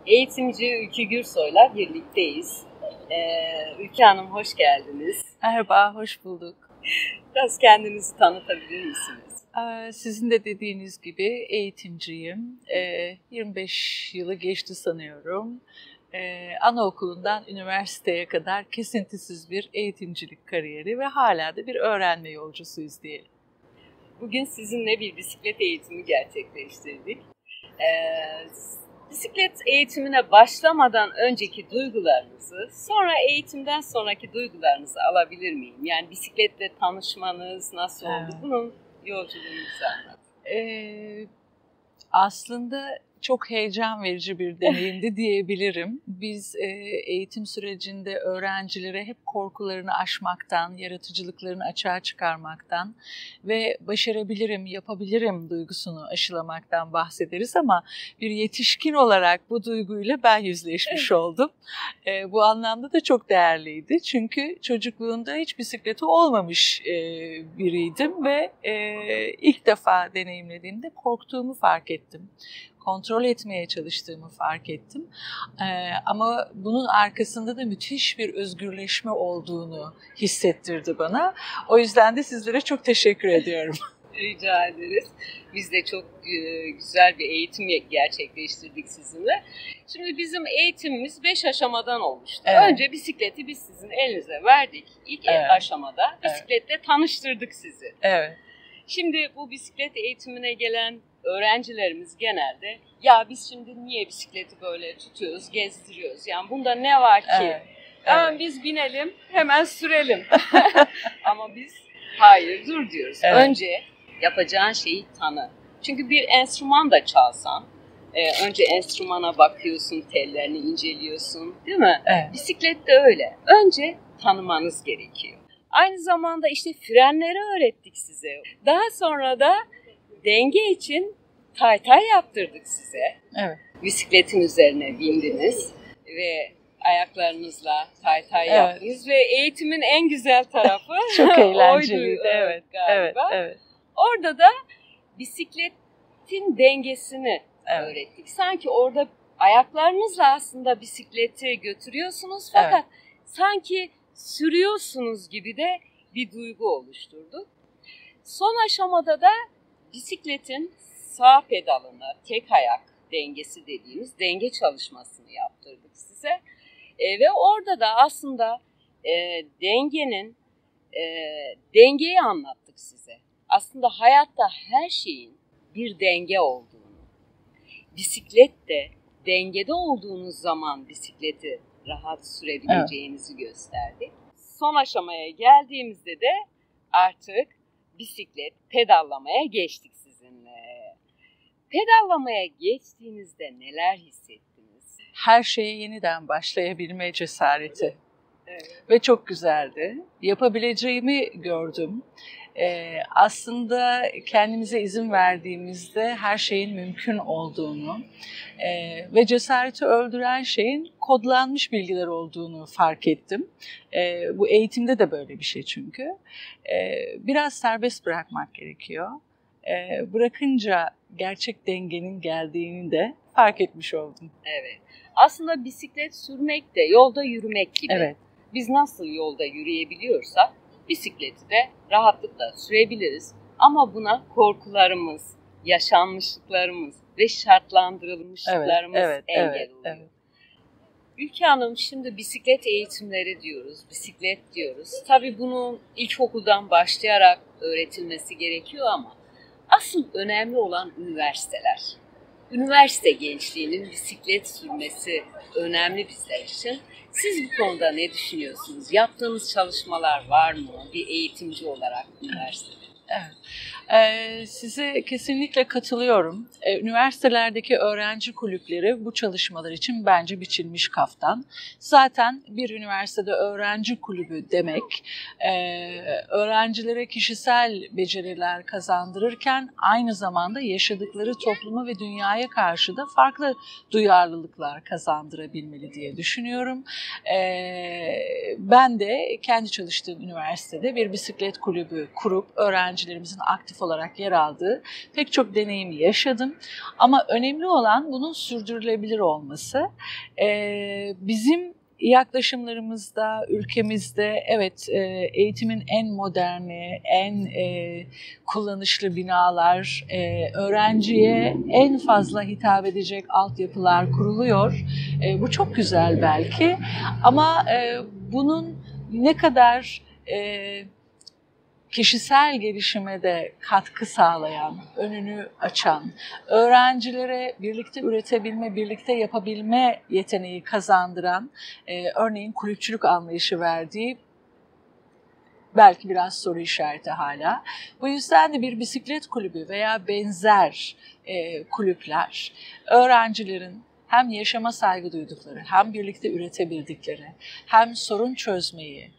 Eğitimci Ülkü Gürsoy'la birlikteyiz. Ülkü Hanım hoş geldiniz. Merhaba, hoş bulduk. Biraz kendinizi tanıtabilir misiniz? Sizin de dediğiniz gibi eğitimciyim. 25 yılı geçti sanıyorum. Anaokulundan üniversiteye kadar kesintisiz bir eğitimcilik kariyeri ve hala da bir öğrenme yolcusuyuz diyelim. Bugün sizinle bir bisiklet eğitimi gerçekleştirdik. Bisiklet eğitimine başlamadan önceki duygularınızı, sonra eğitimden sonraki duygularınızı alabilir miyim? Yani bisikletle tanışmanız nasıl oldu? Bunun yolculuğunuzu anlatın. Aslında çok heyecan verici bir deneyimdi diyebilirim. Biz eğitim sürecinde öğrencilere hep korkularını aşmaktan, yaratıcılıklarını açığa çıkarmaktan ve başarabilirim, yapabilirim duygusunu aşılamaktan bahsederiz ama bir yetişkin olarak bu duyguyla ben yüzleşmiş oldum. Bu anlamda da çok değerliydi. Çünkü çocukluğumda hiç bisikleti olmamış biriydim ve ilk defa deneyimlediğimde korktuğumu fark ettim. Kontrol etmeye çalıştığımı fark ettim. Ama bunun arkasında da müthiş bir özgürleşme olduğunu hissettirdi bana. O yüzden de sizlere çok teşekkür ediyorum. Rica ederiz. Biz de çok güzel bir eğitim gerçekleştirdik sizinle. Şimdi bizim eğitimimiz 5 aşamadan olmuştu. Evet. Önce bisikleti biz sizin elinize verdik. İlk aşamada bisikletle tanıştırdık sizi. Evet. Şimdi bu bisiklet eğitimine gelen öğrencilerimiz genelde ya biz şimdi niye bisikleti böyle tutuyoruz, gezdiriyoruz? Yani bunda ne var ki? Evet. Biz binelim, hemen sürelim. Ama biz hayır dur diyoruz. Evet. Önce yapacağın şeyi tanı. Çünkü bir enstrüman da çalsan, önce enstrümana bakıyorsun, tellerini inceliyorsun, değil mi? Evet. Bisiklet de öyle. Önce tanımanız gerekiyor. Aynı zamanda işte frenleri öğrettik size. Daha sonra da denge için taytay yaptırdık size. Evet. Bisikletin üzerine bindiniz ve ayaklarınızla taytay yaptınız ve eğitimin en güzel tarafı çok eğlenceliydi. oydu Evet. galiba. Evet. Orada da bisikletin dengesini öğrettik. Sanki orada ayaklarınızla aslında bisikleti götürüyorsunuz fakat sanki sürüyorsunuz gibi de bir duygu oluşturduk. Son aşamada da bisikletin sağ pedalını, tek ayak dengesi dediğimiz denge çalışmasını yaptırdık size. Ve orada da aslında dengeyi anlattık size. Aslında hayatta her şeyin bir denge olduğunu, bisiklet de dengede olduğunuz zaman bisikleti rahat sürebileceğinizi gösterdik. Son aşamaya geldiğimizde de artık bisiklet pedallamaya geçtik sizinle. Pedallamaya geçtiğinizde neler hissettiniz? Her şeye yeniden başlayabilme cesareti. Evet. Ve çok güzeldi. Yapabileceğimi gördüm. Aslında kendimize izin verdiğimizde her şeyin mümkün olduğunu ve cesareti öldüren şeyin kodlanmış bilgiler olduğunu fark ettim. Bu eğitimde de böyle bir şey çünkü. Biraz serbest bırakmak gerekiyor. Bırakınca gerçek dengenin geldiğini de fark etmiş oldum. Evet. Aslında bisiklet sürmek de yolda yürümek gibi. Evet. Biz nasıl yolda yürüyebiliyorsak bisikleti de rahatlıkla sürebiliriz. Ama buna korkularımız, yaşanmışlıklarımız ve şartlandırılmışlıklarımız engel oluyor. Evet. Ülkü Hanım, şimdi bisiklet eğitimleri diyoruz, bisiklet diyoruz. Tabii bunun ilkokuldan başlayarak öğretilmesi gerekiyor ama asıl önemli olan üniversiteler. Üniversite gençliğinin bisiklet sürmesi önemli bizler için. Siz bu konuda ne düşünüyorsunuz? Yaptığınız çalışmalar var mı bir eğitimci olarak üniversitede? Evet. Size kesinlikle katılıyorum. Üniversitelerdeki öğrenci kulüpleri bu çalışmalar için bence biçilmiş kaftan. Zaten bir üniversitede öğrenci kulübü demek öğrencilere kişisel beceriler kazandırırken aynı zamanda yaşadıkları topluma ve dünyaya karşı da farklı duyarlılıklar kazandırabilmeli diye düşünüyorum. Ben de kendi çalıştığım üniversitede bir bisiklet kulübü kurup öğrenci öğrencilerimizin aktif olarak yer aldığı pek çok deneyimi yaşadım. Ama önemli olan bunun sürdürülebilir olması. Bizim yaklaşımlarımızda, ülkemizde evet eğitimin en moderni, en kullanışlı binalar, öğrenciye en fazla hitap edecek altyapılar kuruluyor. Bu çok güzel belki ama bunun ne kadar kişisel gelişime de katkı sağlayan, önünü açan, öğrencilere birlikte üretebilme, birlikte yapabilme yeteneği kazandıran, örneğin kulüpçülük anlayışı verdiği belki biraz soru işareti hala. Bu yüzden de bir bisiklet kulübü veya benzer kulüpler öğrencilerin hem yaşama saygı duydukları, hem birlikte üretebildikleri, hem sorun çözmeyi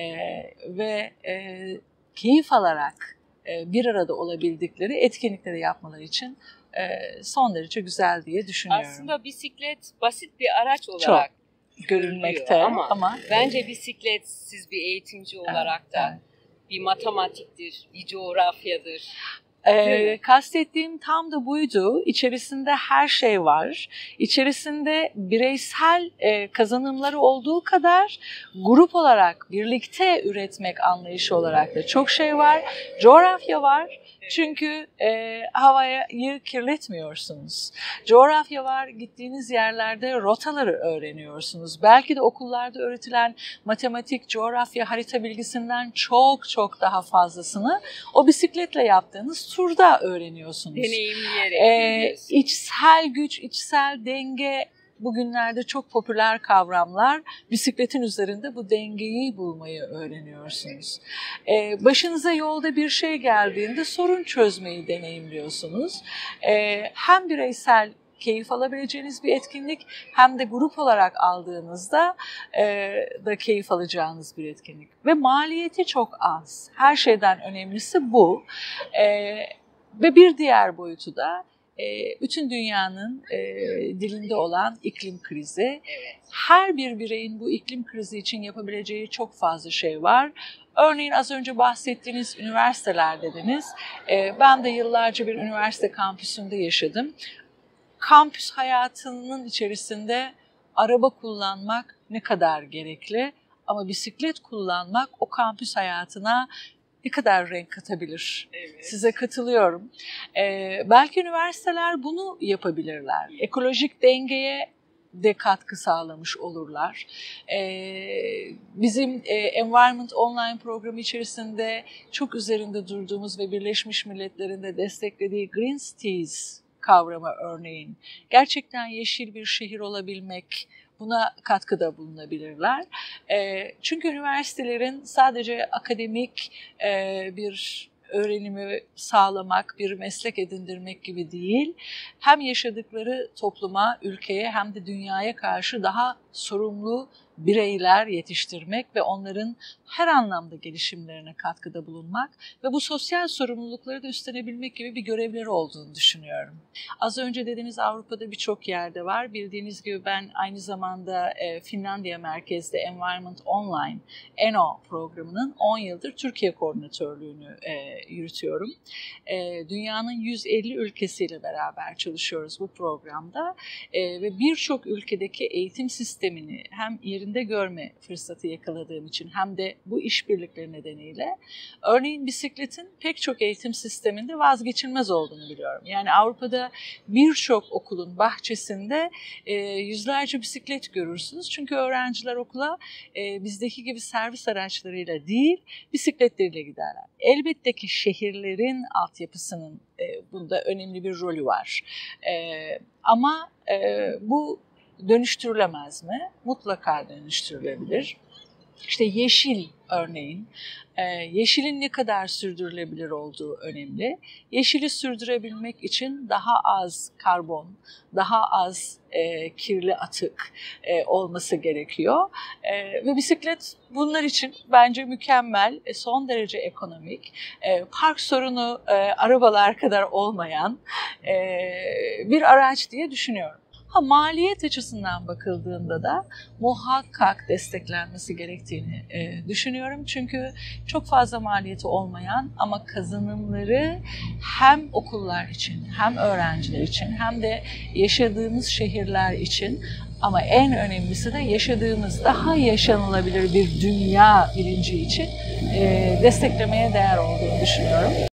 ve keyif alarak bir arada olabildikleri etkinlikleri yapmaları için son derece güzel diye düşünüyorum. Aslında bisiklet basit bir araç olarak görülmekte ama bence bisiklet siz bir eğitimci olarak da bir matematiktir, bir coğrafyadır. Kastettiğim tam da buydu. İçerisinde her şey var. İçerisinde bireysel kazanımları olduğu kadar grup olarak birlikte üretmek anlayışı olarak da çok şey var. Coğrafya var. Çünkü havayı kirletmiyorsunuz. Coğrafya var, gittiğiniz yerlerde rotaları öğreniyorsunuz. Belki de okullarda öğretilen matematik, coğrafya, harita bilgisinden çok çok daha fazlasını o bisikletle yaptığınız turda öğreniyorsunuz. Deneyimleyerek. İçsel güç, içsel denge bugünlerde çok popüler kavramlar. Bisikletin üzerinde bu dengeyi bulmayı öğreniyorsunuz. Başınıza yolda bir şey geldiğinde sorun çözmeyi deneyimliyorsunuz. Hem bireysel keyif alabileceğiniz bir etkinlik hem de grup olarak aldığınızda da keyif alacağınız bir etkinlik. Ve maliyeti çok az. Her şeyden önemlisi bu. Ve bir diğer boyutu da bütün dünyanın dilinde olan iklim krizi. Evet. Her bir bireyin bu iklim krizi için yapabileceği çok fazla şey var. Örneğin az önce bahsettiğiniz üniversiteler dediniz. Ben de yıllarca bir üniversite kampüsünde yaşadım. Kampüs hayatının içerisinde araba kullanmak ne kadar gerekli ama bisiklet kullanmak o kampüs hayatına ne kadar renk katabilir? Evet. Size katılıyorum. Belki üniversiteler bunu yapabilirler. Ekolojik dengeye de katkı sağlamış olurlar. Bizim Environment Online programı içerisinde çok üzerinde durduğumuz ve Birleşmiş Milletler'in de desteklediği Green Cities kavramı örneğin. Gerçekten yeşil bir şehir olabilmek, buna katkıda bulunabilirler. Çünkü üniversitelerin sadece akademik bir öğrenimi sağlamak, bir meslek edindirmek gibi değil, hem yaşadıkları topluma, ülkeye hem de dünyaya karşı daha sorumlu bireyler yetiştirmek ve onların her anlamda gelişimlerine katkıda bulunmak ve bu sosyal sorumlulukları da üstlenebilmek gibi bir görevleri olduğunu düşünüyorum. Az önce dediğiniz Avrupa'da birçok yerde var. Bildiğiniz gibi ben aynı zamanda Finlandiya merkezli Environment Online ENO programının 10 yıldır Türkiye koordinatörlüğünü yürütüyorum. Dünyanın 150 ülkesiyle beraber çalışıyoruz bu programda ve birçok ülkedeki eğitim sistemini hem yerinde görme fırsatı yakaladığım için hem de bu işbirlikleri nedeniyle örneğin bisikletin pek çok eğitim sisteminde vazgeçilmez olduğunu biliyorum. Yani Avrupa'da birçok okulun bahçesinde yüzlerce bisiklet görürsünüz. Çünkü öğrenciler okula bizdeki gibi servis araçlarıyla değil, bisikletleriyle giderler. Elbette ki şehirlerin altyapısının bunda önemli bir rolü var. Ama bu dönüştürülemez mi? Mutlaka dönüştürülebilir. İşte yeşil örneğin, yeşilin ne kadar sürdürülebilir olduğu önemli. Yeşili sürdürebilmek için daha az karbon, daha az kirli atık olması gerekiyor. Ve bisiklet bunlar için bence mükemmel, son derece ekonomik, park sorunu arabalar kadar olmayan bir araç diye düşünüyorum. Maliyet açısından bakıldığında da muhakkak desteklenmesi gerektiğini düşünüyorum. Çünkü çok fazla maliyeti olmayan ama kazanımları hem okullar için, hem öğrenciler için, hem de yaşadığımız şehirler için, ama en önemlisi de yaşadığımız daha yaşanılabilir bir dünya bilinci için desteklemeye değer olduğunu düşünüyorum.